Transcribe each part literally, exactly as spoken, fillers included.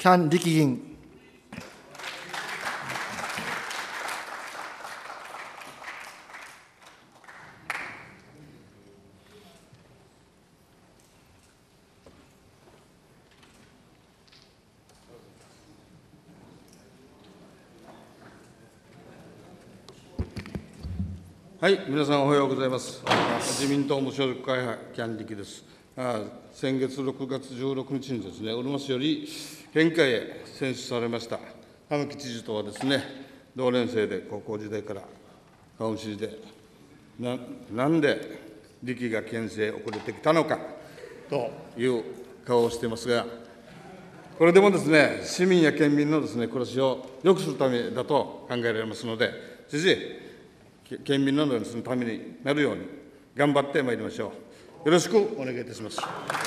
キャン力議員。 はい、皆さんおはようございます。自民党無所属会派、キャン力です。あ先月ろくがつじゅうろくにちにですね、うるま市より県会へ選出されました玉城知事とはですね、同年生で高校時代から顔見知りで、ななんで力が県政へ遅れてきたのかという顔をしていますが、これでもですね、市民や県民のですね、暮らしを良くするためだと考えられますので、ぜひ、県民のためになるように頑張ってまいりましょう。よろしくお願いいたします。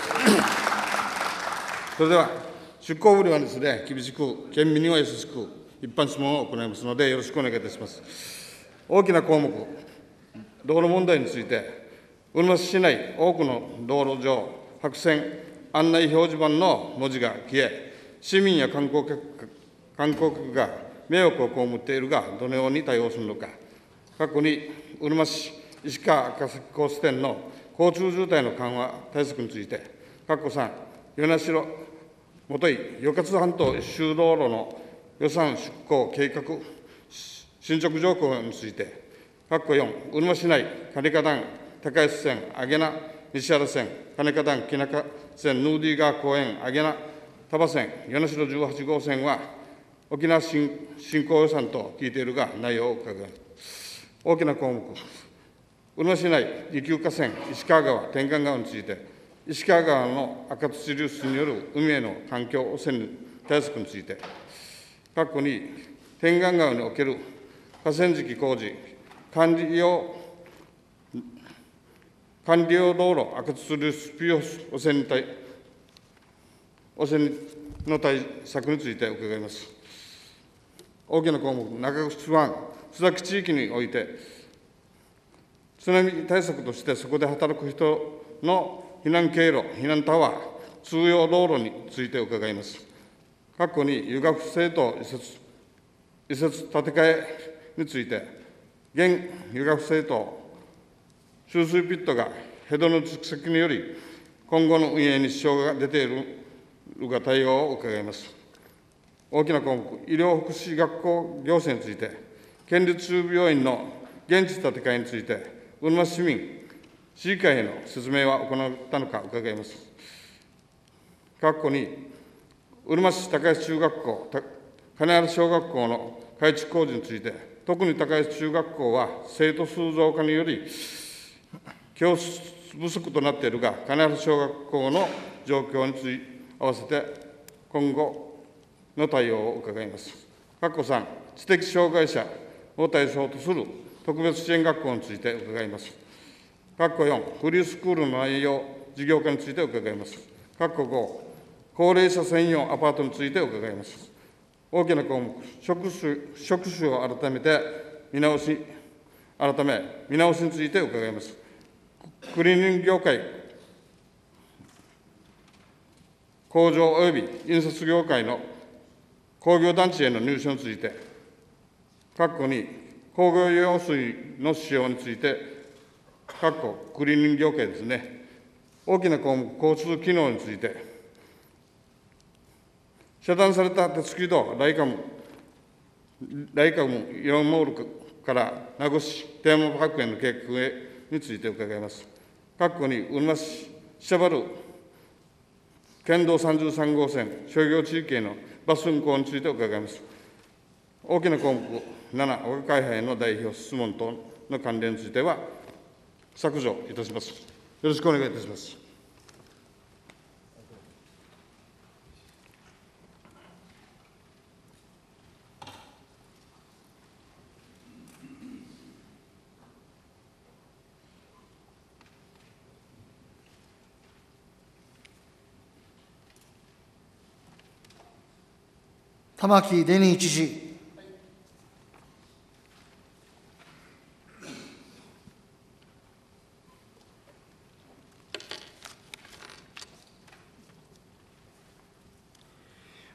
それでは、出向ぶりはですね、厳しく、県民には優しく、一般質問を行いますので、よろしくお願いいたします。大きな項目、道路問題について、うるま市市内、多くの道路上、白線、案内表示板の文字が消え、市民や観光客観光客が迷惑を被っているが、どのように対応するのか。過去に、うるま市石川赤崎コース店の交通渋滞の緩和対策について、括弧さん、与那城元井与勝半島一周道路の予算出港計画進捗状況について、括弧よん、うるま市内、金華段高安線、上げな西原線、金華段木中線、ヌーディー川公園、上げな多摩線、与那城じゅうはち号線は、沖縄振興予算と聞いているが、内容を伺います。大きな項目、うるま市内、利休河川、石川川、天干川について、石川川の赤土流出による海への環境汚染対策について、括弧に、天干川における河川敷工事、管理用管理用道路赤土流出汚染に対汚染の対策について伺います。大きな項目、中城湾、須崎地域において、津波対策としてそこで働く人の避難経路、避難タワー、通用道路について伺います。括弧に、湯学生と移設、移設建て替えについて、現湯学生と集水ピットがヘドの蓄積により、今後の運営に支障が出ているが対応を伺います。大きな項目、医療福祉学校行政について、県立中病院の現地建て替えについて、うるま市民、市議会への説明は行ったのか伺います。括弧に、うるま市高安中学校、金原小学校の改築工事について、特に高安中学校は生徒数増加により、教室不足となっているが、金原小学校の状況について合わせて、今後の対応を伺います。括弧さん、知的障害者を対象とする特別支援学校について伺います。括弧よん、フリースクールの内容、事業化について伺います。括弧ご、高齢者専用アパートについて伺います。大きな項目、職種職種を改めて見直し、改め、見直しについて伺います。クリーニング業界、工場及び印刷業界の工業団地への入所について、括弧に、工業用水の使用について、括弧クリーニング業界ですね。大きな項目、交通機能について、遮断された鉄軌道、ライカム、ライカムイオンモールから名護市テーマパークへの計画へについて伺います。括弧に、うるま市シャバル県道さんじゅうさん号線商業地域へのバス運行について伺います。大きな項目なな、我が会派への代表質問等の関連については削除いたします。よろしくお願いいたします。 玉城デニー知事。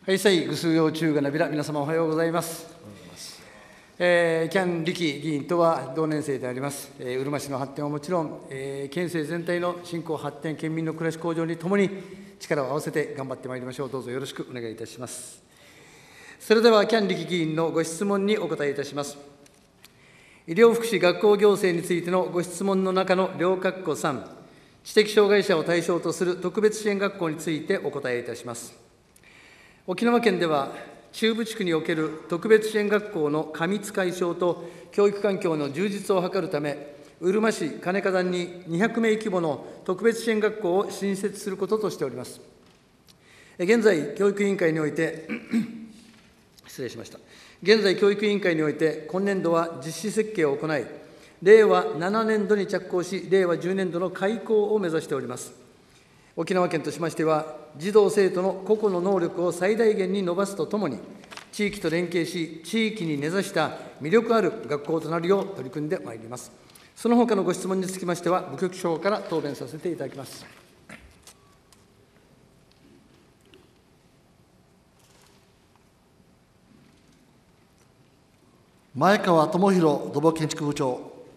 はい、さい、ぐすうようちゅうがなびら、皆様おはようございます。えー、キャン・リキ議員とは同年生であります。えー、うるま市の発展はもちろん、えー、県政全体の振興発展、県民の暮らし向上にともに力を合わせて頑張ってまいりましょう。どうぞよろしくお願いいたします。それでは、キャン・リキ議員のご質問にお答えいたします。医療福祉学校行政についてのご質問の中の両括弧さん、知的障害者を対象とする特別支援学校についてお答えいたします。沖縄県では、中部地区における特別支援学校の過密解消と教育環境の充実を図るため、うるま市金華山ににひゃくめい規模の特別支援学校を新設することとしております。現在、教育委員会において失礼しました。現在、教育委員会において、今年度は実施設計を行い、れいわななねんどに着工し、れいわじゅうねんどの開校を目指しております。沖縄県としましては、児童・生徒の個々の能力を最大限に伸ばすとともに、地域と連携し、地域に根ざした魅力ある学校となるよう取り組んでまいります。その他のご質問につきましては、部局長から答弁させていただきます。 前川智博土木建築部長。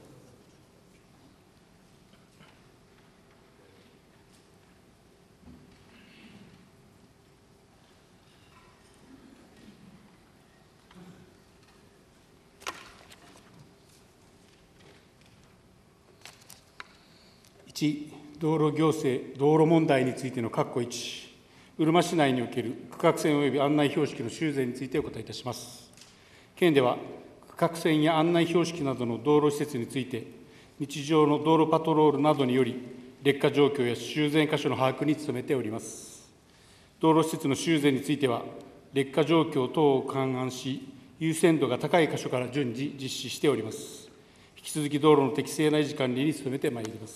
いち、道路行政、道路問題についての括弧いち、うるま市内における区画線及び案内標識の修繕についてお答えいたします。県では、区画線や案内標識などの道路施設について、日常の道路パトロールなどにより、劣化状況や修繕箇所の把握に努めております。道路施設の修繕については、劣化状況等を勘案し、優先度が高い箇所から順次実施しております。引き続き道路の適正な維持管理に努めてまいります。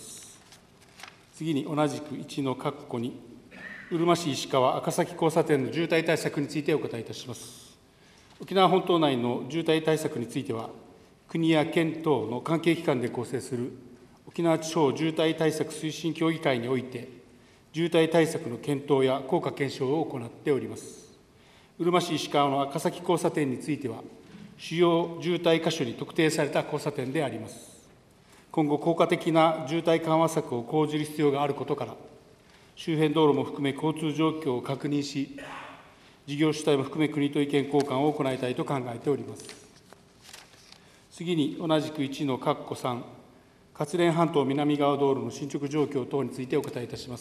次に同じくいちの括弧に、うるま市石川赤崎交差点の渋滞対策についてお答えいたします。沖縄本島内の渋滞対策については、国や県等の関係機関で構成する沖縄地方渋滞対策推進協議会において、渋滞対策の検討や効果検証を行っております。うるま市石川の赤崎交差点については、主要渋滞箇所に特定された交差点であります。今後、効果的な渋滞緩和策を講じる必要があることから、周辺道路も含め交通状況を確認し、事業主体も含め国と意見交換を行いたいと考えております。次に同じくいちの括弧さん、勝連半島南側道路の進捗状況等についてお答えいたします。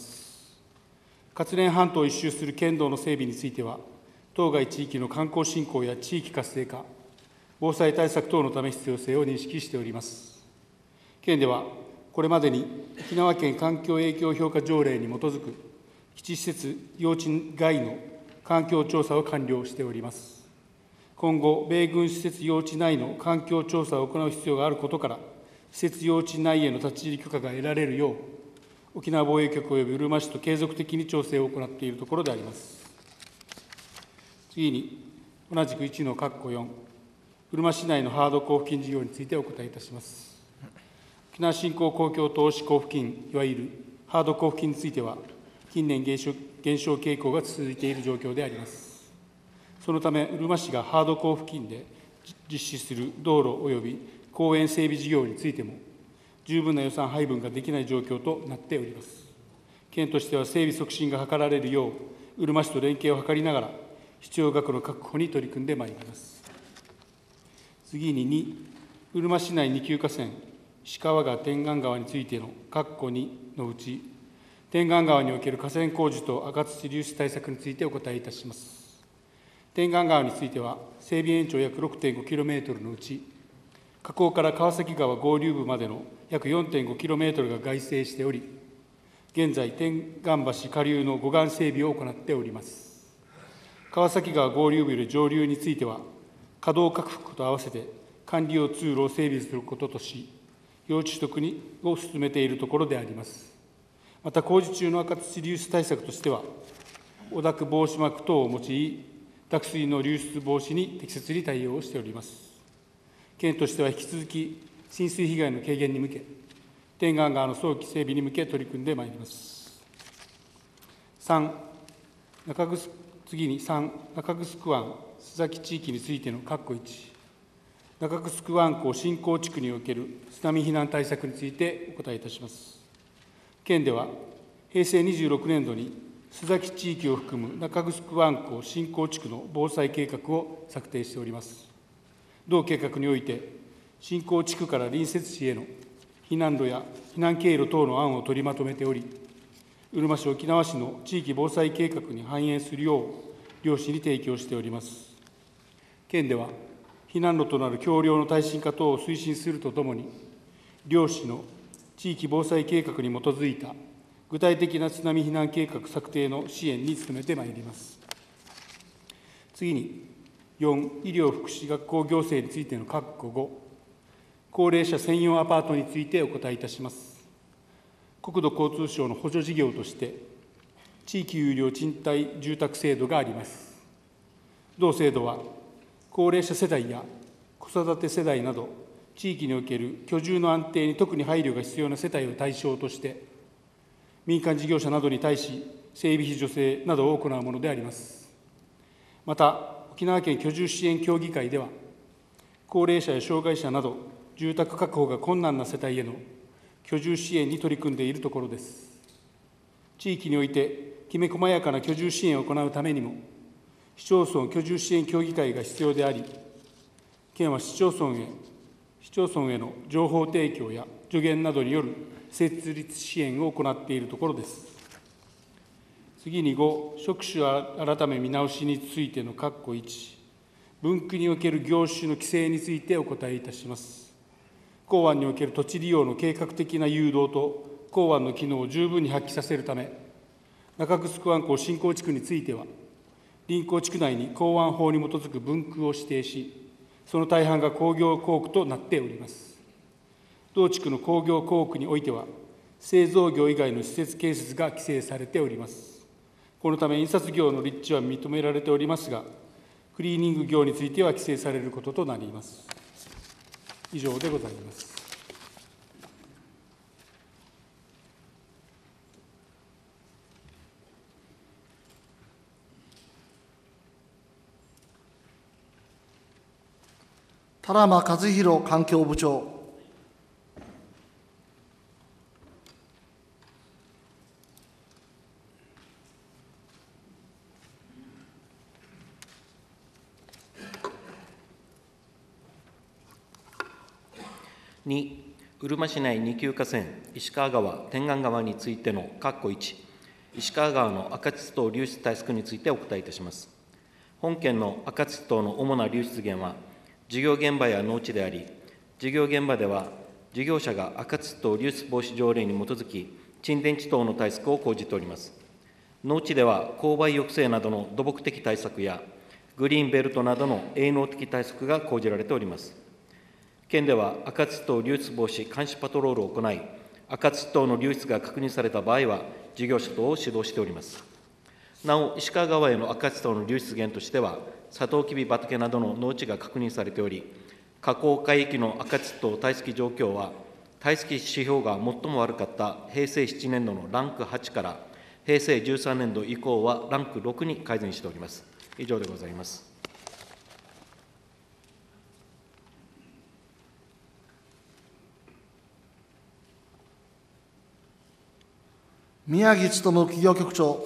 勝連半島を一周する県道の整備については、当該地域の観光振興や地域活性化、防災対策等のため必要性を認識しております。県では、これまでに沖縄県環境影響評価条例に基づく基地施設用地外の環境調査を完了しております。今後、米軍施設用地内の環境調査を行う必要があることから、施設用地内への立ち入り許可が得られるよう、沖縄防衛局及びうるま市と継続的に調整を行っているところであります。次に、同じくいちの括弧よん、うるま市内のハード交付金事業についてお答えいたします。沖縄振興公共投資交付金、いわゆるハード交付金については、近年減少減少傾向が続いている状況であります。そのため、うるま市がハード交付金で実施する道路及び公園整備事業についても、十分な予算配分ができない状況となっております。県としては整備促進が図られるよう、うるま市と連携を図りながら、必要額の確保に取り組んでまいります。次にに、うるま市内に級河川、石川川天眼川についての括弧にのうち、天眼川における河川工事と赤土流出対策についてお答えいたします。天眼川については、整備延長約 ろくてんごキロメートル のうち、河口から川崎川合流部までの約 よんてんごキロメートル が外整しており、現在、天眼橋下流の護岸整備を行っております。川崎川合流部より上流については、稼働拡幅と合わせて管理用通路を整備することとし、用地取得にを進めているところであります。また、工事中の赤土流出対策としては、汚濁防止膜等を用い、濁水の流出防止に適切に対応しております。県としては引き続き、浸水被害の軽減に向け、天眼川の早期整備に向け取り組んでまいります。さん、中次にさん、中城湾、須崎地域についての括弧いち、中城湾港新港地区における津波避難対策についてお答えいたします。県では、平成にじゅうろくねん度に須崎地域を含む中城湾港新港地区の防災計画を策定しております。同計画において、新港地区から隣接地への避難路や避難経路等の案を取りまとめており、うるま市、沖縄市の地域防災計画に反映するよう、両市に提供しております。県では、避難路となる橋梁の耐震化等を推進するとともに、両市の地域防災計画に基づいた具体的な津波避難計画策定の支援に努めてまいります。次に、よん、医療福祉学校行政についての括弧ご、高齢者専用アパートについてお答えいたします。国土交通省の補助事業として、地域有料賃貸住宅制度があります。同制度は、高齢者世代や子育て世代など、地域における居住の安定に特に配慮が必要な世帯を対象として、民間事業者などに対し、整備費助成などを行うものであります。また、沖縄県居住支援協議会では、高齢者や障害者など、住宅確保が困難な世帯への居住支援に取り組んでいるところです。地域において、きめ細やかな居住支援を行うためにも、市町村居住支援協議会が必要であり、県は市町村へ、市町村への情報提供や助言などによる設立支援を行っているところです。次にご、職種改め見直しについての括弧いち、分区における業種の規制についてお答えいたします。港湾における土地利用の計画的な誘導と港湾の機能を十分に発揮させるため、中城湾港新港地区については、臨港地区内に港湾法に基づく分区を指定し、その大半が工業港区となっております。同地区の工業港区においては、製造業以外の施設建設が規制されております。このため、印刷業の立地は認められておりますが、クリーニング業については規制されることとなります。以上でございます。 田良間和弘環境部長。 に、うるま市内二級河川、石川川、天岸川についての括弧いち、石川川の赤土等流出対策についてお答えいたします。本県の赤土等の主な流出源は、事業現場や農地であり、事業現場では、事業者が赤土等流出防止条例に基づき、沈殿地等の対策を講じております。農地では、勾配抑制などの土木的対策や、グリーンベルトなどの営農的対策が講じられております。県では赤土等流出防止監視パトロールを行い、赤土等の流出が確認された場合は、事業者等を指導しております。なお、石川川への赤土等の流出源としては、サトウキビ畑などの農地が確認されており、河口海域の赤土等堆積状況は、堆積指標が最も悪かった平成ななねん度のランクはちから、平成じゅうさんねん度以降はランクろくに改善しております。以上でございます。 宮城勉企業局長。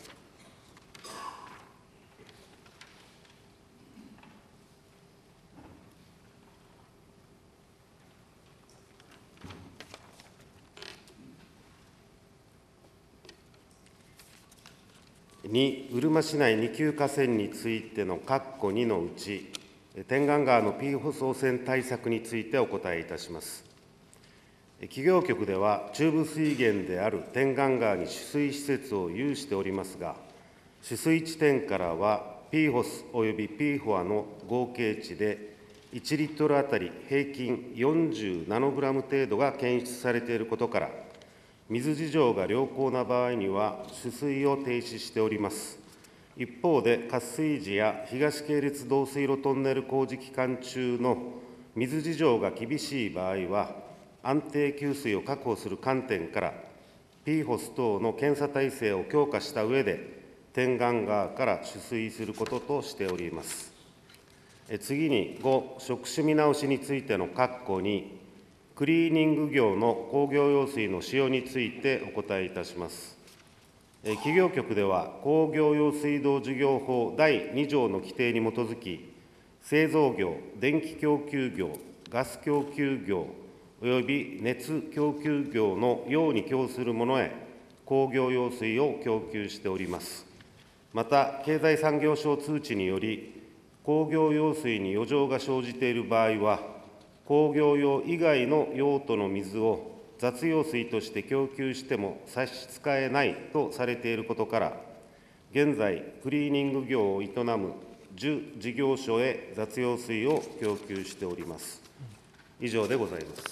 に、うるま市内二級河川についての括弧にのうち、天岸川の ピーフォス 汚染対策についてお答えいたします。企業局では、中部水源である天岸川に取水施設を有しておりますが、取水地点からは ピーフォス および ピーフォア の合計値で、いちリットルあたり平均よんじゅうナノグラム程度が検出されていることから、水事情が良好な場合には、取水を停止しております。一方で、渇水時や東系列導水路トンネル工事期間中の水事情が厳しい場合は、安定給水を確保する観点から、ピーフォス 等の検査体制を強化した上で、 天眼川から取水することとしております。次に、ご、職種見直しについての括弧に、クリーニング業の工業用水の使用についてお答えいたします。企業局では、工業用水道事業法だいに条の規定に基づき、製造業、電気供給業、ガス供給業、および熱供給業の用に供する者へ、工業用水を供給しております。また、経済産業省通知により、工業用水に余剰が生じている場合は、工業用以外の用途の水を雑用水として供給しても差し支えないとされていることから、現在、クリーニング業を営むじゅ事業所へ雑用水を供給しております。以上でございます。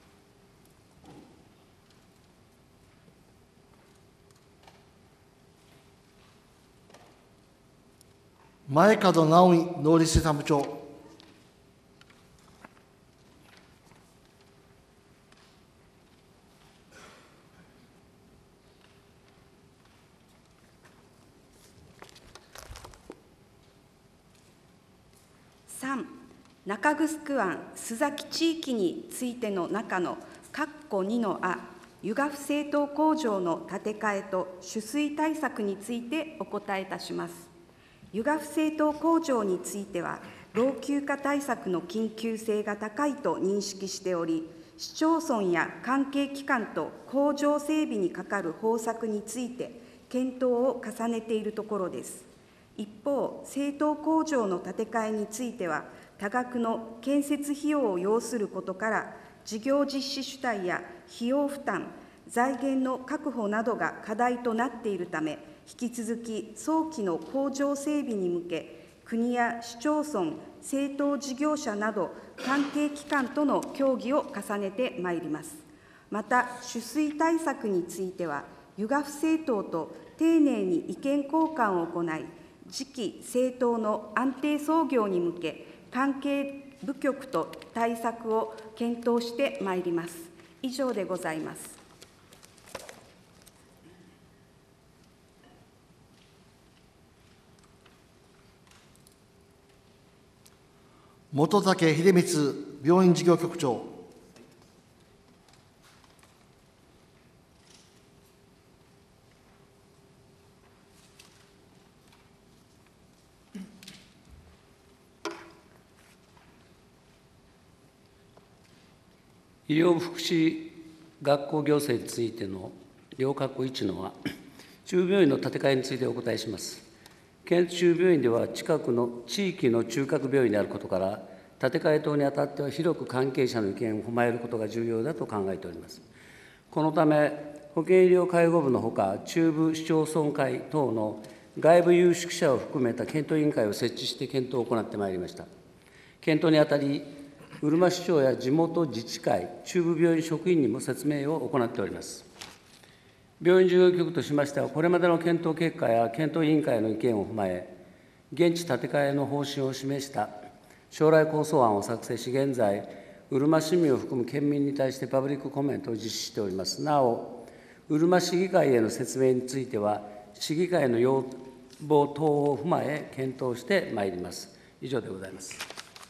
前門直井農林水産部長。 さん、中城湾須崎地域についての中の括弧にのあ、湯河府製糖工場の建て替えと取水対策についてお答えいたします。湯河府製糖工場については、老朽化対策の緊急性が高いと認識しており、市町村や関係機関と工場整備にかかる方策について、検討を重ねているところです。一方、製糖工場の建て替えについては、多額の建設費用を要することから、事業実施主体や費用負担、財源の確保などが課題となっているため、引き続き早期の工場整備に向け、国や市町村、製糖事業者など関係機関との協議を重ねてまいります。また、取水対策については、湯河府製糖と丁寧に意見交換を行い、次期製糖の安定操業に向け、関係部局と対策を検討してまいります。以上でございます。 本武秀光病院事業局長。 医療福祉学校行政についての両括弧いちのは、中病院の建て替えについてお答えします。県中病院では近くの地域の中核病院であることから、建て替え等にあたっては広く関係者の意見を踏まえることが重要だと考えております。このため、保健医療介護部のほか、中部市町村会等の外部有識者を含めた検討委員会を設置して検討を行ってまいりました。検討にあたり、うるま市長や地元自治会、中部病院職員にも説明を行っております。病院事業局としましては、これまでの検討結果や検討委員会の意見を踏まえ、現地建て替えの方針を示した将来構想案を作成し、現在、うるま市民を含む県民に対してパブリックコメントを実施しております。なお、うるま市議会への説明については、市議会の要望等を踏まえ、検討してまいります。以上でございます。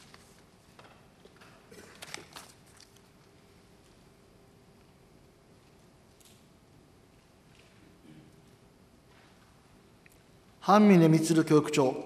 半峰満教育長。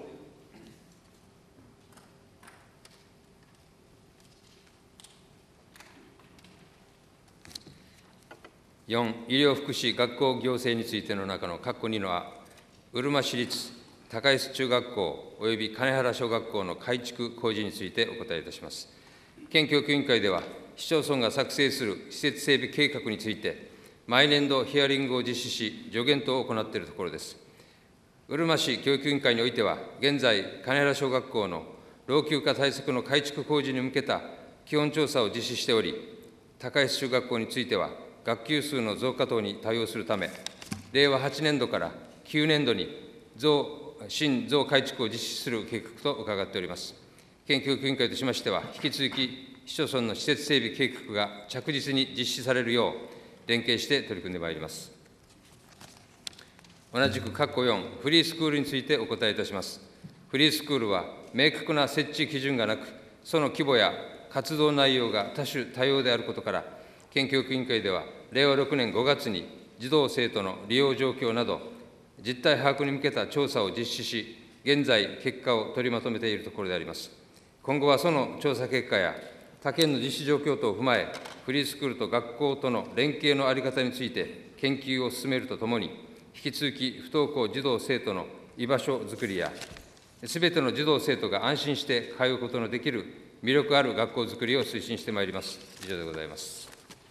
よん、医療福祉学校行政についての中の括弧にのは、うるま市立高安中学校および金原小学校の改築工事についてお答えいたします。県教育委員会では、市町村が作成する施設整備計画について、毎年度ヒアリングを実施し、助言等を行っているところです。うるま市教育委員会においては、現在、金原小学校の老朽化対策の改築工事に向けた基本調査を実施しており、高安中学校については、学級数の増加等に対応するため、れいわはちねんどからきゅうねんどに増新増改築を実施する計画と伺っております。県教育委員会としましては、引き続き市町村の施設整備計画が着実に実施されるよう、連携して取り組んでまいります。 同じく括弧よん、フリースクールについてお答えいたします。フリースクールは明確な設置基準がなく、その規模や活動内容が多種多様であることから、県教育委員会では、れいわろくねんごがつに児童・生徒の利用状況など、実態把握に向けた調査を実施し、現在、結果を取りまとめているところであります。今後はその調査結果や、他県の実施状況等を踏まえ、フリースクールと学校との連携の在り方について研究を進めるとともに、引き続き不登校児童・生徒の居場所づくりや、すべての児童・生徒が安心して通うことのできる魅力ある学校づくりを推進してまいります。以上でございます。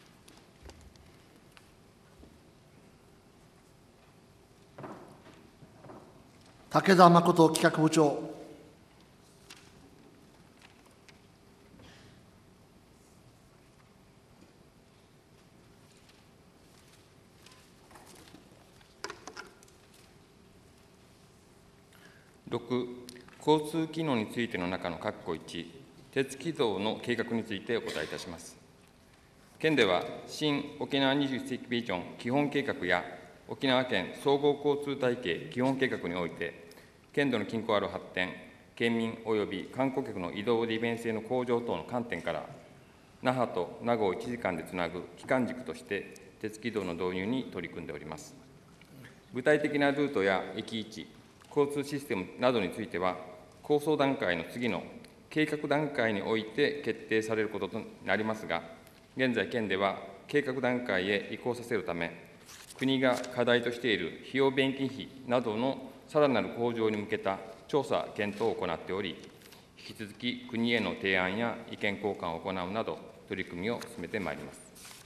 武田誠企画部長。 ろく、交通機能についての中の括弧いち、鉄軌道の計画についてお答えいたします。県では、新沖縄にじゅういっせいきビジョン基本計画や、沖縄県総合交通体系基本計画において、県土の均衡ある発展、県民及び観光客の移動利便性の向上等の観点から、那覇と名護をいちじかんでつなぐ基幹軸として、鉄軌道の導入に取り組んでおります。具体的なルートや駅位置、交通システムなどについては、構想段階の次の計画段階において決定されることとなりますが、現在、県では計画段階へ移行させるため、国が課題としている費用便金費などのさらなる向上に向けた調査・検討を行っており、引き続き国への提案や意見交換を行うなど、取り組みを進めてまいります。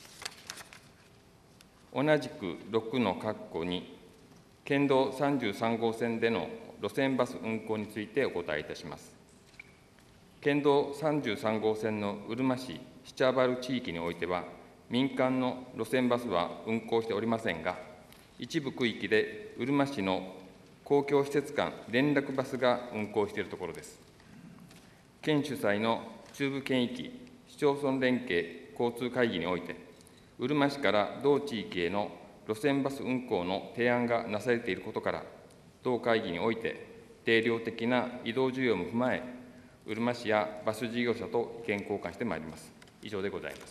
同じくろくの括弧に、県道さんじゅうさんごうせんでの路線バス運行についてお答えいたします。県道さんじゅうさんごうせんのうるま市七原地域においては、民間の路線バスは運行しておりませんが、一部区域でうるま市の公共施設間連絡バスが運行しているところです。県主催の中部県域市町村連携交通会議において、うるま市から同地域への路線バス運行の提案がなされていることから、同会議において、定量的な移動需要も踏まえ、うるま市やバス事業者と意見交換してまいります。以上でございます。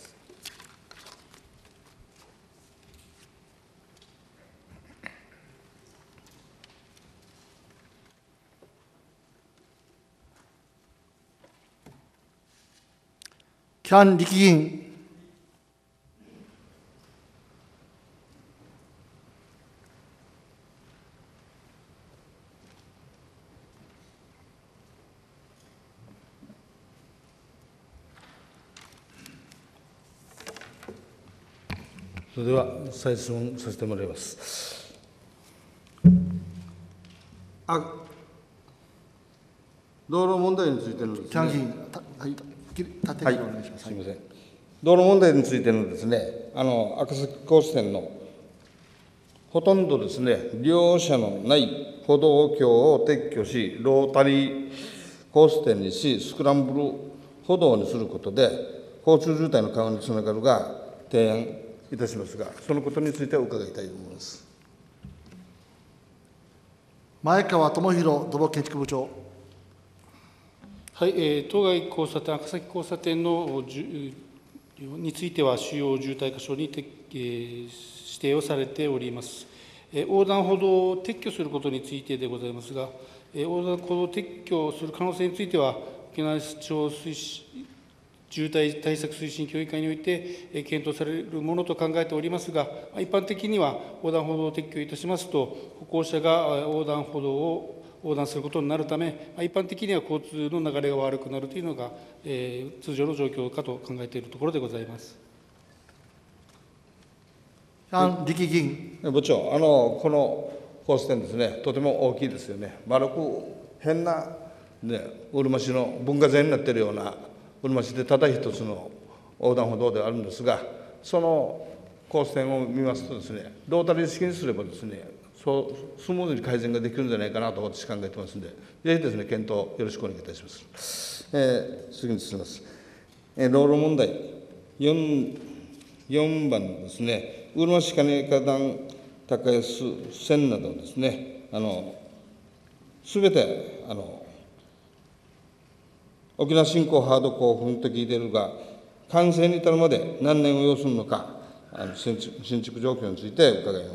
喜屋武力議員。 それでは再質問させてもらいます。 あ道路問題についてのですね、 喜屋議員、はい、立てはい、 お願いします。 すみません。道路問題についてのですね、あの赤崎高支線のほとんどですね、利用者のない歩道橋を撤去し、ロータリーコース点にし、スクランブル歩道にすることで、交通渋滞の緩和につながるが提案いたしますが、そのことについて伺いたいと思います。 前川智弘土木建築部長。 はい、えー、当該交差点、赤崎交差点のじゅについては、主要渋滞箇所に、えー、指定をされております。えー、横断歩道を撤去することについてでございますが、えー、横断歩道を撤去する可能性については、沖縄市長推進渋滞対策推進協議会において、えー、検討されるものと考えておりますが、一般的には横断歩道を撤去いたしますと、歩行者が横断歩道を横断することになるため、一般的には交通の流れが悪くなるというのが、えー、通常の状況かと考えているところでございます。 喜屋力議員。 部長、あのこのコース点ですね、とても大きいですよね。丸く変な、ね、うるま市の文化財になっているような、うるま市でただ一つの横断歩道ではあるんですが、そのコース点を見ますとですね、ロータリー式にすればですね、そうスムーズに改善ができるんじゃないかなと私考えてますので、ぜひですね、検討よろしくお願いいたします。えー、次に進みます。えー、道路問題 4, 4番ですね、うるま市金華団高安線などですね、あのすべてあの沖縄振興ハード興奮と聞いているが、完成に至るまで何年を要するのか、あの新築新築状況について伺います。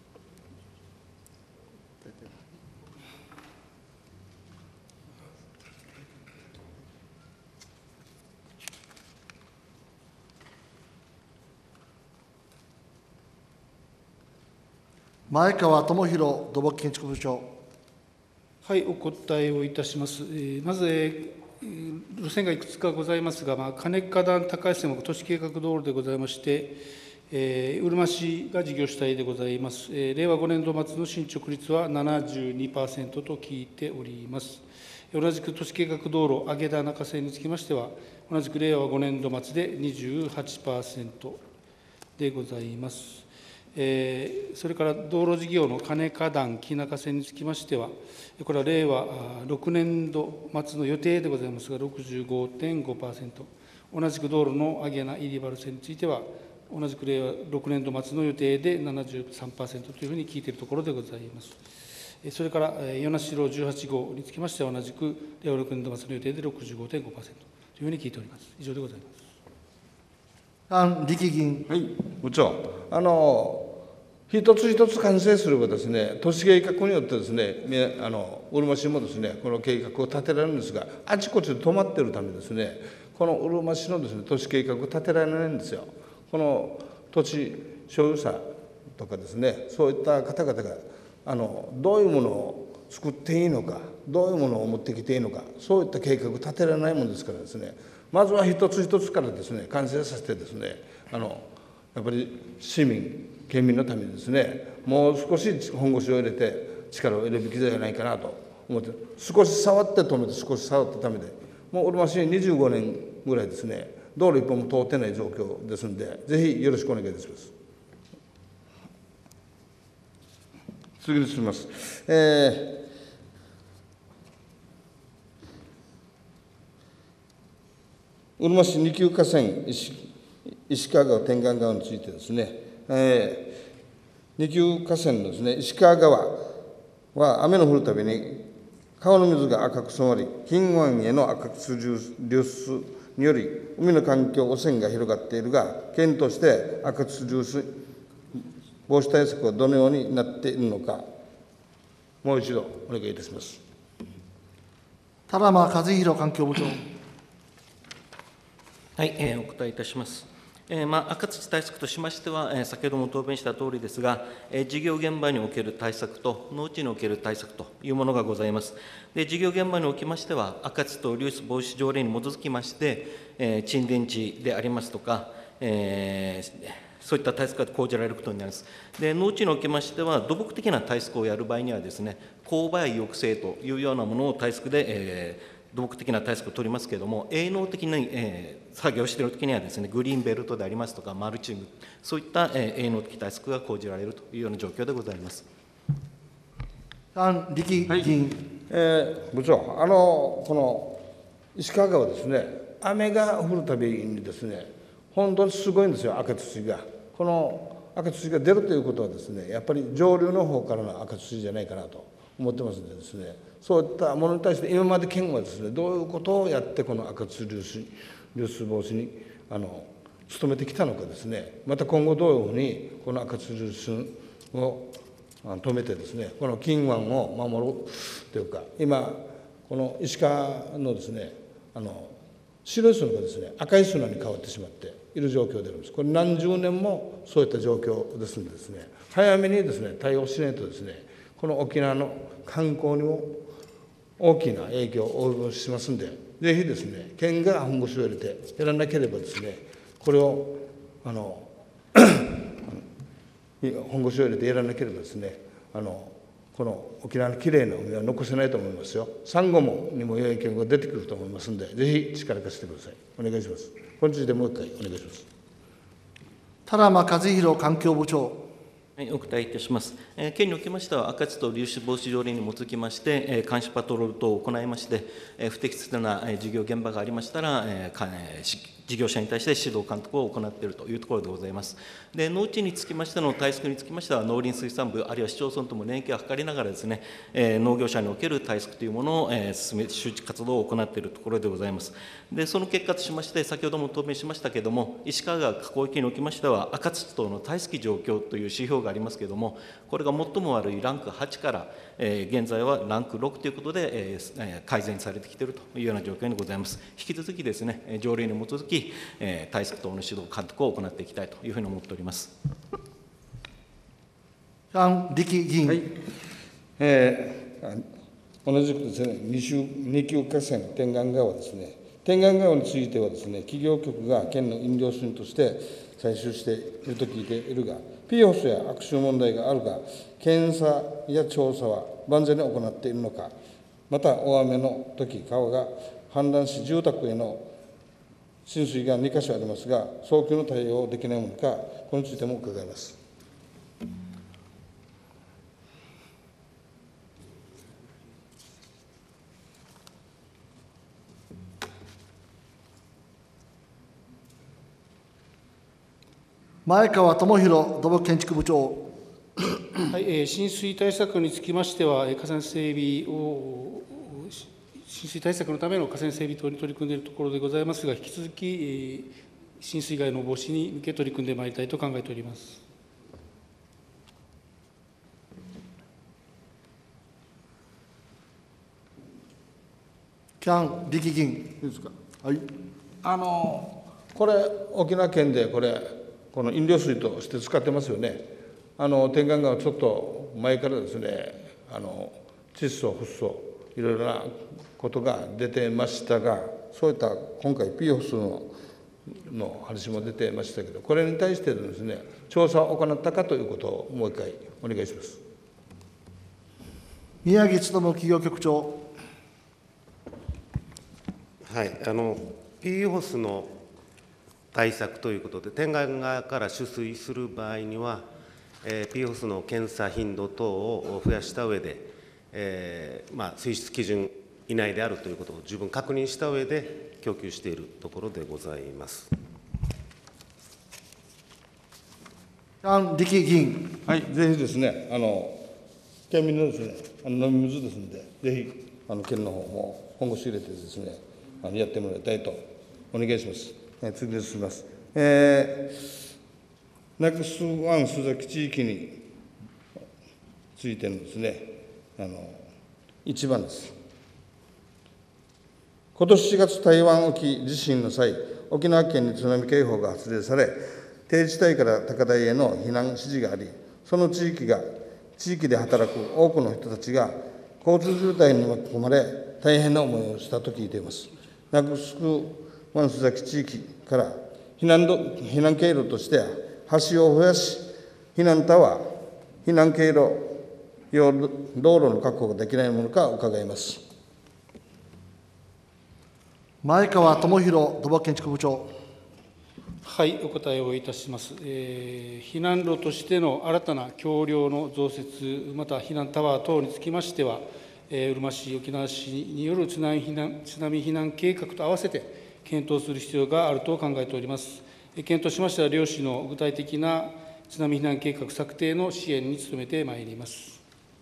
前川智弘土木建築部長。 はい、お答えをいたします。えーまず、えー路線がいくつかございますが、まあ、金花壇高橋線は都市計画道路でございまして、えー、うるま市が事業主体でございます。えー、令和ごねん度末の進捗率は ななじゅうにパーセント と聞いております。同じく都市計画道路、揚田中線につきましては、同じく令和ごねん度末で にじゅうはちパーセント でございます。えーそれから道路事業の金花壇木中線につきましては、これは令和ろくねん度末の予定でございますが、ろくじゅうごてんごパーセント、同じく道路の揚名入原線については、同じく令和ろくねん度末の予定で ななじゅうさんパーセント というふうに聞いているところでございます。それから、与那城じゅうはち号につきましては、同じく令和ろくねん度末の予定で ろくじゅうごてんごパーセント というふうに聞いております。以上でございます。 安力議員。 はい、部長、あの一つ一つ完成すればですね、都市計画によってですね、みあのうるま市もですね、この計画を立てられるんですが、あちこちで止まっているためですね、このうるま市のですね、都市計画を立てられないんですよ。この土地所有者とかですね、そういった方々があのどういうものを作っていいのか、どういうものを持ってきていいのか、そういった計画を立てられないものですからですね、まずは一つ一つからですね、完成させてですね、あのやっぱり市民県民のためにですね、もう少し本腰を入れて力を入れるべきじゃないかなと思って、少し触って止めて、少し触ってためで、もううるま市ににじゅうごねんぐらいですね、道路一本も通ってない状況ですので、ぜひよろしくお願いいたします。次に進みます。えー、うるま市二級河川石石川川天眼川についてですね、えー、二級河川のですね、石川川は雨の降るたびに川の水が赤く染まり、近湾への赤く流出により海の環境汚染が広がっているが、県として赤く流出防止対策はどのようになっているのか、もう一度お願いいたします。 田間和弘環境部長。 はい、えー、お答えいたします。えーまあ、赤土対策としましては、えー、先ほども答弁したとおりですが、えー、事業現場における対策と農地における対策というものがございます。で、事業現場におきましては、赤土と流出防止条例に基づきまして、えー、沈殿地でありますとか、えー、そういった対策が講じられることになります。で、農地におきましては、土木的な対策をやる場合にはですね、勾配抑制というようなものを対策で、えー土木的な対策を取りますけれども、営農的に、えー、作業しているときにはですね、グリーンベルトでありますとか、マルチング、そういった、えー、営農的対策が講じられるというような状況でございます。 安力議員。はい、 えー、部長、あのこの石川川ですね、雨が降るたびにですね、本当にすごいんですよ、赤土が。この赤土が出るということはですね、やっぱり上流の方からの赤土じゃないかなと思ってますのでですね、そういったものに対して今まで県はですね、どういうことをやってこの赤土流出流出防止にあの努めてきたのかですね、また今後どういうふうにこの赤土流出を止めてですね、この近湾を守るというか、今この石川のですね、あの白い砂がですね、赤い砂に変わってしまっている状況であります。これ何十年もそういった状況ですのでですね、早めにですね対応しないとですね、この沖縄の観光にも大きな影響を及ぼしますので、ぜひですね、県が本腰を入れてやらなければですね、これをあの本腰を入れてやらなければですね、あのこの沖縄のきれいな海は残せないと思いますよ。サンゴもにも影響が出てくると思いますので、ぜひ力貸してください。お願いします。本日でもう一回お願いします。 田間和弘環境部長。 はい、お答えいたします。えー、県におきましては、赤土と流出防止条例に基づきまして、えー、監視パトロール等を行いまして、えー、不適切な、えー、事業現場がありましたら、えーかえー、 事業者に対して指導監督を行っているというところでございます。で、農地につきましての対策につきましては、農林水産部、あるいは市町村とも連携を図りながらですね、えー、農業者における対策というものを、えー、進め、周知活動を行っているところでございます。で、その結果としまして、先ほども答弁しましたけれども、石川川河口域におきましては、赤土等の堆積状況という指標がありますけれども、これが最も悪いランクはちから、えー、現在はランクろくということで、えー、改善されてきているというような状況にございます。引き続きですね、条例に基づき、えー、対策等の指導、監督を行っていきたいというふうに思っております。 安力議員。 はい、えー、同じくですね、二級二級河川天眼川ですね、天眼川についてはですね、企業局が県の飲料水として採取していると聞いているが、ピーオーエス や悪臭問題があるが、検査や調査は万全に行っているのか、また大雨の時川が氾濫し、住宅への浸水がにか所ありますが、早急の対応できないものか、これについても伺います。 前川智弘土木建築部長。 はい、えー、浸水対策につきましては、河川整備を、浸水対策のための河川整備等に取り組んでいるところでございますが、引き続き、えー、浸水害の防止に向け取り組んでまいりたいと考えております。 キャン力議員。 いいですか。 はい。 あのこれ、沖縄県でこれ、この飲料水として使ってますよね。あの天眼川ちょっと前からですね、あの窒素、フッ素、いろいろなことが出てましたが、そういった今回 ピーオーエス のの話も出てましたけど、これに対してですね、調査を行ったかということをもう一回お願いします。 宮城勉企業局長。 はい、あの ピーオーエス の対策ということで、天眼川から取水する場合には、えー、ピーオーエス の検査頻度等を増やした上で、えーまあ、水質基準以内であるということを十分確認した上で供給しているところでございます。 安力議員。 はい、ぜひですね、あの県民のですね、あの飲み水ですので、ぜひあの県の方も本腰入れてですね、あのやってもらいたいとお願いします。えー、次に進みます。えー、ナックスワン須崎地域についてのですね、あのいちばんです。今年しがつ、台湾沖地震の際、沖縄県に津波警報が発令され、低地帯から高台への避難指示があり、その地域が、地域で働く多くの人たちが交通渋滞に巻き込まれ、大変な思いをしたと聞いています。ナックスワン須崎地域から避難ど避難経路として橋を増やし、避難タワー、避難経路用道路の確保ができないものか伺います。 前川智弘土木建築部長。 はい、お答えをいたします。えー、避難路としての新たな橋梁の増設、また避難タワー等につきましては、えー、うるま市、沖縄市による津波避難津波避難計画と合わせて検討する必要があると考えております。検討しましては、両市の具体的な津波避難計画策定の支援に努めてまいります。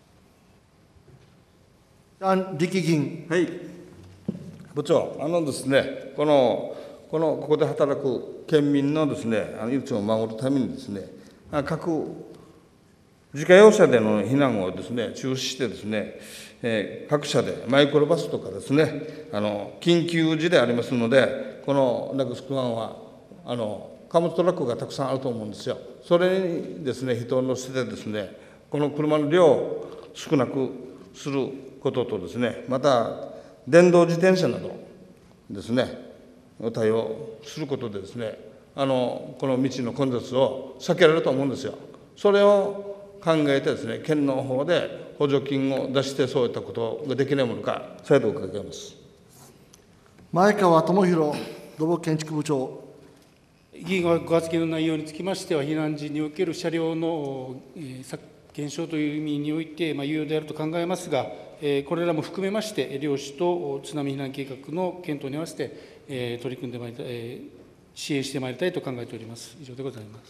安力議員。 はい。部長、あのですね、この、このここで働く県民のですね、あの命を守るためにですね、各自家用車での避難をですね、中止してですね、えー、各社でマイクロバスとかですね、あの緊急時でありますので、このナックスワンはあの貨物トラックがたくさんあると思うんですよ。それにですね、人を乗せてですね、この車の量を少なくすることとですね、また電動自転車などですね、対応することでですね、あのこの道の混雑を避けられると思うんですよ。それを考えてですね、県の方で補助金を出してそういったことができないものか、再度伺います。 前川智弘土木建築部長。 議員ご発言の内容につきましては、避難時における車両の減少という意味において、まあ、有用であると考えますが、これらも含めまして、両市と津波避難計画の検討に合わせて取り組んでまいりたい、 支援してまいりたいと考えております。以上でございます。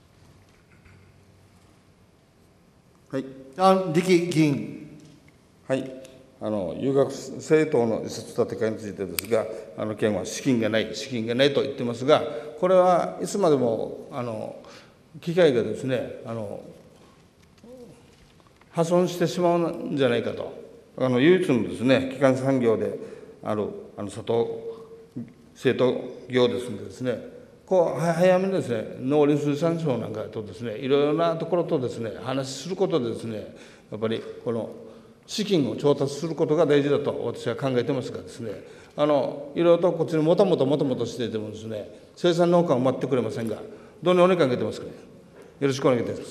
はい。 ヤン・リキ議員。 はい。あの有学生等の移設建て替えについてですが、あの県は資金がない、資金がないと言ってますが、これはいつまでもあの機会がですね、あの破損してしまうんじゃないかと、あの唯一のですね、基幹産業であるあの里製糖業ですのでですね、こう早めにですね、農林水産省なんかとですね、いろいろなところとですね、話しすることでですね、やっぱりこの資金を調達することが大事だと私は考えてますがですね、あのいろいろとこっちにもともともともとしていてもですね、生産農家を待ってくれませんが、どうにお願いかけてますかね。よろしくお願いいたします。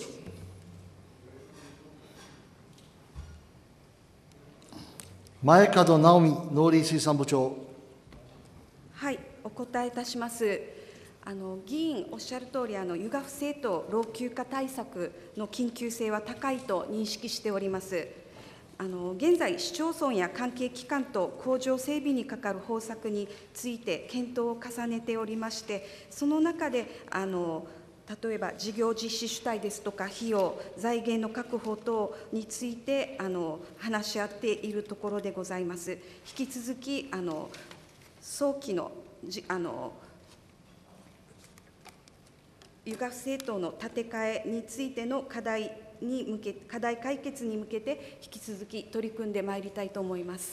前門直美農林水産部長。 はい、お答えいたします。あの議員おっしゃるとおり、あの湯河不正と老朽化対策の緊急性は高いと認識しております。あの現在、市町村や関係機関と工場整備にかかる方策について検討を重ねておりまして、その中であの例えば事業実施主体ですとか、費用、財源の確保等についてあの話し合っているところでございます。引き続き、あの早期のじあの湯河不正等の建て替えについての課題に向け、課題解決に向けて、引き続き取り組んでまいりたいと思います。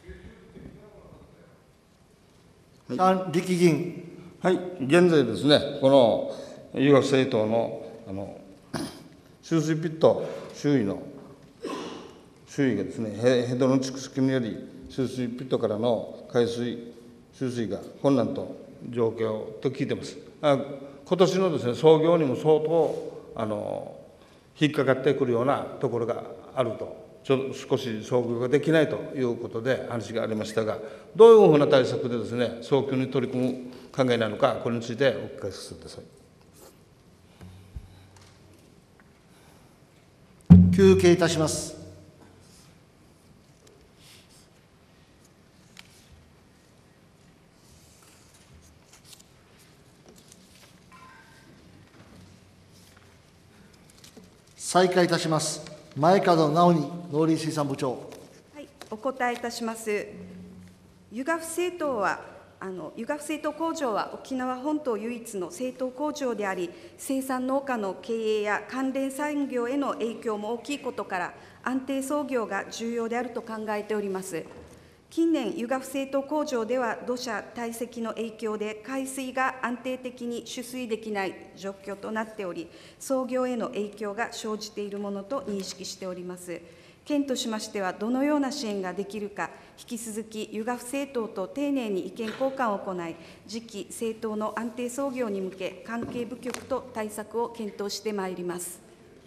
ヤン・リキ議員。 はい、現在ですね、この湯河不正等のあの集水ピット周囲の周囲がですね、ヘヘドの蓄積により、集水ピットからの海水、集水が困難と状況と聞いてます。あ今年のですね、操業にも相当あの引っかかってくるようなところがあると、ちょ少し操業ができないということで話がありましたが、どういうふうな対策でですね、早急に取り組む考えなのか、これについてお聞かせください。 休憩いたします。再開いたします。前門直美農林水産部長。 はい、お答えいたします。湯河不正糖は、あの湯河不正糖工場は沖縄本島唯一の製糖工場であり、生産農家の経営や関連産業への影響も大きいことから、安定操業が重要であると考えております。近年、湯河不正糖工場では土砂堆積の影響で海水が安定的に取水できない状況となっており、操業への影響が生じているものと認識しております。県としましては、どのような支援ができるか、引き続き湯河不正糖と丁寧に意見交換を行い、次期製糖の安定操業に向け、関係部局と対策を検討してまいります。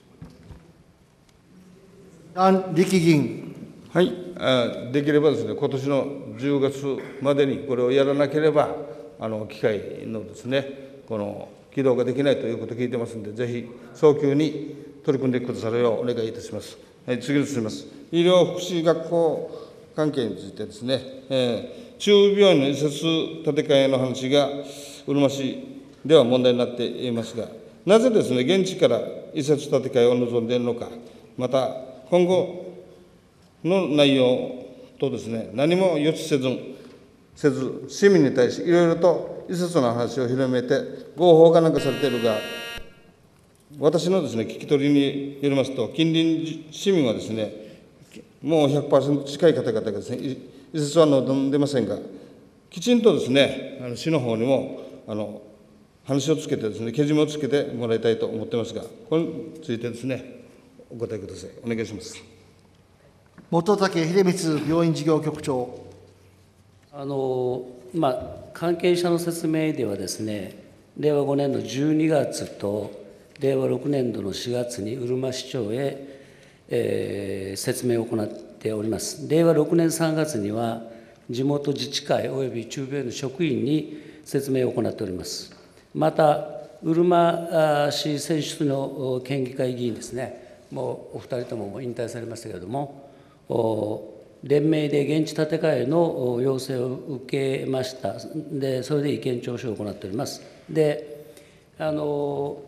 ヤン・リキ議員。 はい、できればですね、今年のじゅうがつまでにこれをやらなければ、あの機械のですね、この起動ができないということを聞いてますので、ぜひ早急に取り組んでくださるようお願いいたします。はい、次に進みます。医療福祉学校関係についてですね、えー、中病院の移設建て替えの話がうるま市では問題になっていますが、なぜですね、現地から移設建て替えを望んでいるのか、また今後の内容とですね、何も予知せず、せず市民に対しいろいろと移設の話を広めて、合法化なんかされているが、私のですね、聞き取りによりますと、近隣市民はですね、もう ひゃくパーセント 近い方々がですね、移設は望んでませんが、きちんとですね、あの市の方にもあの話をつけてですね、けじめをつけてもらいたいと思ってますが、これについてですね、お答えください。お願いします。 本武秀光病院事業局長。 あのまあ、関係者の説明ではですね、れいわごねんのじゅうにがつとれいわろくねんどのしがつにうるま市長へ、えー、説明を行っております。れいわろくねんさんがつには、地元自治会および中病院の職員に説明を行っております。また、うるま市選出の県議会議員ですね、もうお二人とももう引退されましたけれども、 連名で現地建て替えの要請を受けました。で、それで意見聴取を行っております。で、あの、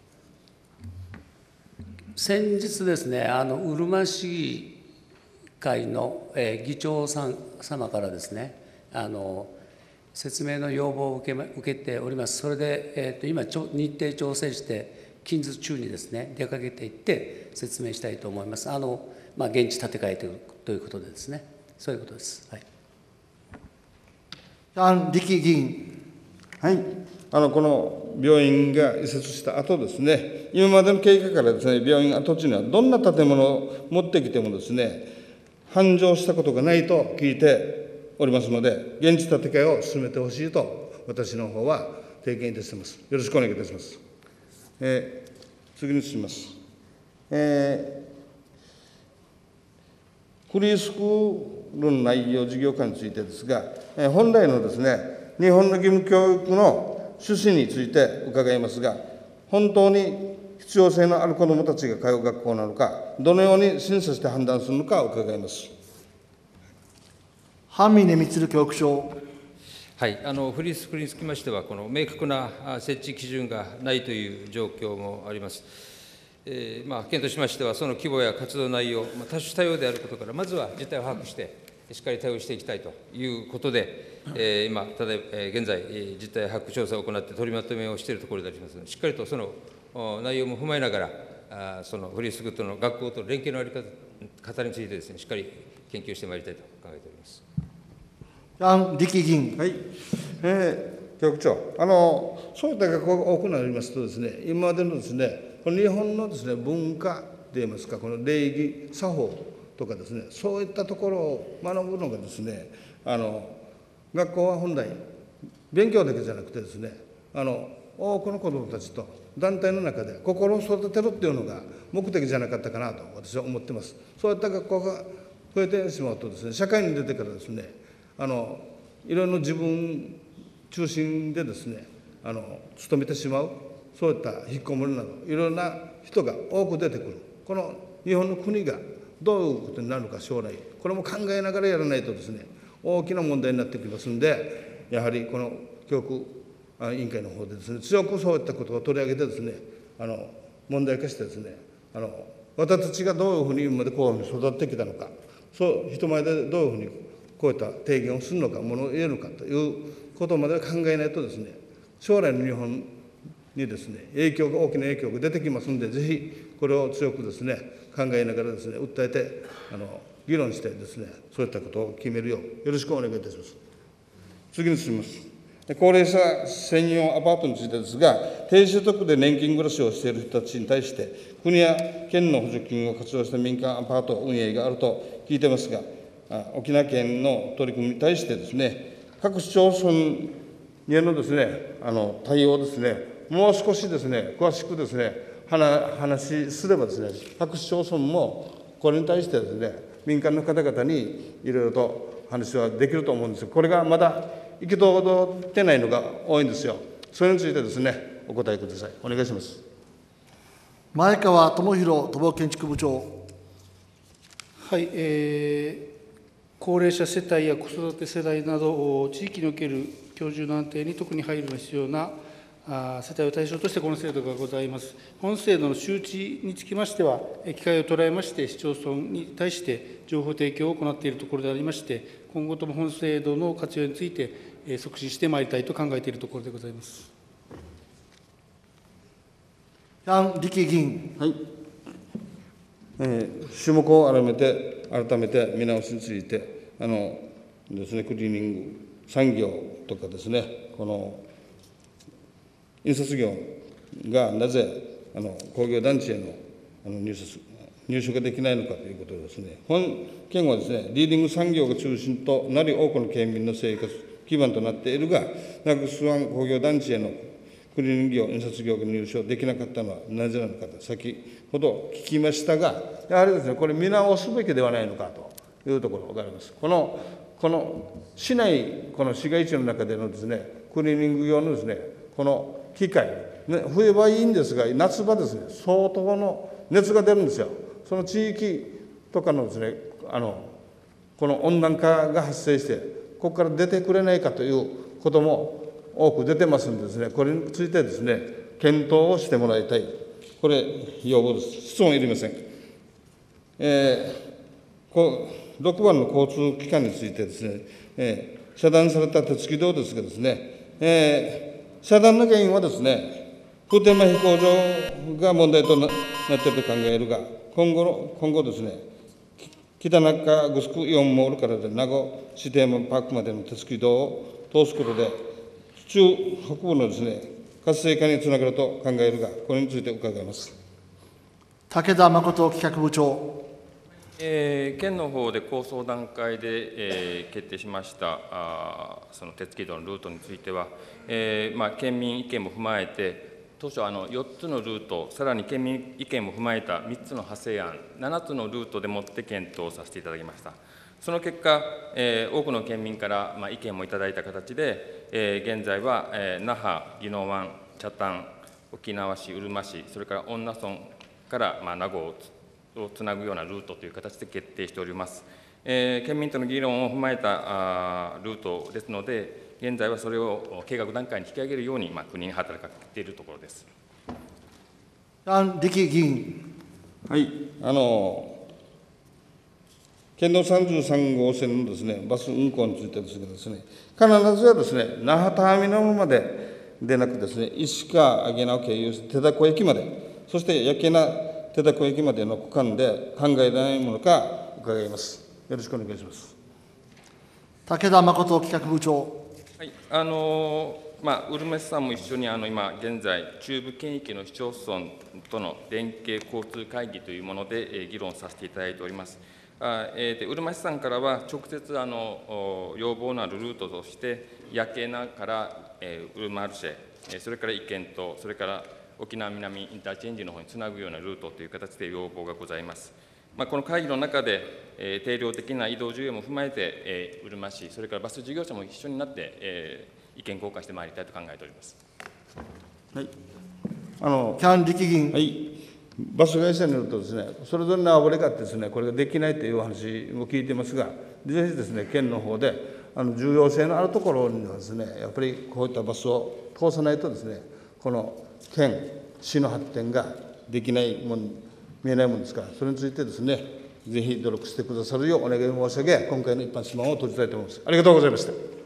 先日ですね、あの、うるま市議会の、えー、議長さん様からですね、あの、説明の要望を受け、ま、受けております。それで、えー、と今、日程調整して、近日中にですね、出かけていって説明したいと思います。あの、まあ、現地建て替えというということでですね、そういうことです。はい。 ヤン・リキ議員。 はい。あの、この病院が移設した後ですね、今までの経過からですね、病院跡地にはどんな建物を持ってきてもですね、繁盛したことがないと聞いておりますので、現地建て替えを進めてほしいと、私の方は提言いたしています。よろしくお願いいたします。えー、次に進みます。えー、フリースクールの内容、事業化についてですが、えー、本来のですね、日本の義務教育の趣旨について伺いますが、本当に必要性のある子どもたちが通う学校なのか、どのように審査して判断するのか伺います。 半峰満教育長。 はい、あのフリースクールにつきましては、この明確な設置基準がないという状況もあります。えーまあ、県としましては、その規模や活動内容、まあ、多種多様であることから、まずは実態を把握して、しっかり対応していきたいということで、えー、今、ただ、えー、現在、実態把握調査を行って取りまとめをしているところでありますので、しっかりとその内容も踏まえながら、あそのフリースクールとの学校と連携の在り方についてですね、しっかり研究してまいりたいと考えております。 ヤン・リキ議員。 はい。えー、教育長、あの、そういった学校が多くなりますとですね、今までのですね、この日本のですね、文化といいますか、この礼儀、作法とかですね、そういったところを学ぶのがですね、あの、学校は本来、勉強だけじゃなくてですね、あの、多くの子どもたちと団体の中で心を育てるっていうのが目的じゃなかったかなと私は思ってます。そういった学校が増えてしまうとですね、社会に出てからですね、あのいろいろ自分中心でですね、あの勤めてしまう、そういった引きこもりなどいろんな人が多く出てくる。この日本の国がどういうことになるのか、将来これも考えながらやらないとですね、大きな問題になってきますので、やはりこの教育委員会の方でですね、強くそういったことを取り上げてですね、あの問題化してですね、あの私たちがどういうふうに今までこういうふうに育ってきたのか、そう人前でどういうふうにこういった提言をするのか、ものを言えるのかということまで考えないとですね、将来の日本にですね、影響が大きな影響が出てきますので、ぜひこれを強くですね、考えながらですね、訴えてあの議論してですね、そういったことを決めるようよろしくお願いいたします。次に進みます。高齢者専用アパートについてですが、低所得で年金暮らしをしている人たちに対して、国や県の補助金を活用した民間アパート運営があると聞いていますが、沖縄県の取り組みに対してですね、各市町村へのですね、あの対応ですね、もう少しですね、詳しくですね、話すればですね、各市町村もこれに対してですね、民間の方々にいろいろと話はできると思うんですが、これがまだ行き届いてないのが多いんですよ。それについてですね、お答えください。お願いします。 前川智弘土木建築部長。 はい、えー高齢者世帯や子育て世代など、地域における居住の安定に特に配慮が必要な世帯を対象として、この制度がございます。本制度の周知につきましては、機会を捉えまして、市町村に対して情報提供を行っているところでありまして、今後とも本制度の活用について促進してまいりたいと考えているところでございます。 ヤン・リキ議員。 はい。えー、種目を改めて、改めて見直しについて、あのですね、クリーニング産業とかですね、この印刷業がなぜあの工業団地へのあの入札入手ができないのかということですね、本県はですね、リーディング産業が中心となり、多くの県民の生活基盤となっているが、ナグスワン工業団地へのクリーニング業、印刷業が入手できなかったのはなぜなのかと、先ほど聞きましたが、やはりですね、これ見直すべきではないのかというところがあります。この、この市内、この市街地の中でのですね、クリーニング業のですね、この機械、ね、冬場いいんですが、夏場ですね、相当の熱が出るんですよ。その地域とかのですね、あのこの温暖化が発生して、ここから出てくれないかということも多く出てますんでですね、これについてですね、検討をしてもらいたい。これ、要望です。質問いりません。えー、ころくばんの交通機関についてですね、えー、遮断された鉄軌道ですがですね、えー、遮断の原因はですね、普天間飛行場が問題となっていると考えるが、今後の、今後ですね、北中城よんモールからで名護市テーマパークまでの鉄軌道を通すことで、中北部のですね、活性化につながると考えるが、これについて伺います。 武田誠企画部長。 えー、県の方で構想段階で、えー、決定しましたあその鉄軌道のルートについては、えーまあ、県民意見も踏まえて、当初あのよっつのルート、さらに県民意見も踏まえたみっつの派生案、ななつのルートでもって検討させていただきました。その結果、えー、多くの県民から、まあ、意見もいただいた形で、えー、現在は、えー、那覇、宜野湾、北谷、沖縄市、うるま市、それから恩納村から、まあ、名護ををつなぐようなルートという形で決定しております。えー、県民との議論を踏まえたあルートですので、現在はそれを計画段階に引き上げるように、まあ、国に働きかけているところです。 安力議員。 はい、あの県道さんじゅうさんごうせんのですね、バス運行についてですがですね、必ずはですね、那覇ターミナルまででなくですね、石川、上野を経由して手田子駅まで、そして焼けな手田子駅までの区間で考えられないものか伺います。よろしくお願いします。 武田誠企画部長。 はい、あのまあ、うるま市さんも一緒にあの今現在中部県域の市町村との連携交通会議というもので、えー、議論させていただいております。あえー、でうるま市さんからは直接あの要望のあるルートとして焼けなから、えー、うるまルシェ、えー、それから意見とそれから沖縄南インターチェンジの方につなぐようなルートという形で要望がございます。まあ、この会議の中で、えー、定量的な移動需要も踏まえて、えー、うるま市、それからバス事業者も一緒になって、えー、意見交換してまいりたいと考えております。 はい、あのキャン力議員。 はい、バス会社によるとですね、それぞれのあぶれかってですね、これができないというお話も聞いていますが、ぜひですね、県の方であの重要性のあるところにはですね、やっぱりこういったバスを通さないとですね、この県、市の発展ができないもの、見えないものですから、それについてですね、ぜひ努力してくださるようお願い申し上げ、今回の一般質問を閉じたいと思います。ありがとうございました。